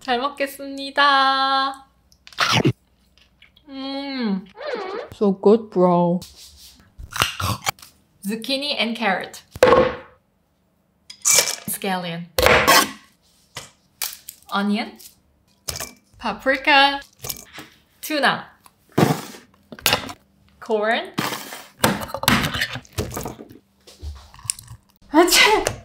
잘 먹겠습니다. So good, bro. Zucchini and carrot. Scallion. Onion. Paprika. Tuna. Corn. Achoo!